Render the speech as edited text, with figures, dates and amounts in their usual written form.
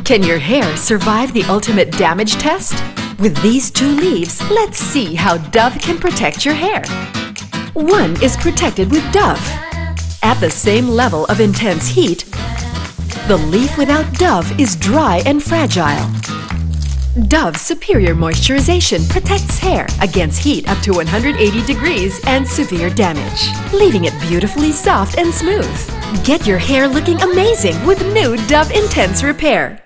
Can your hair survive the ultimate damage test? With these 2 leaves, let's see how Dove can protect your hair. 1 is protected with Dove. At the same level of intense heat, the leaf without Dove is dry and fragile. Dove's superior moisturization protects hair against heat up to 180 degrees and severe damage, leaving it beautifully soft and smooth. Get your hair looking amazing with new Dove Intense Repair.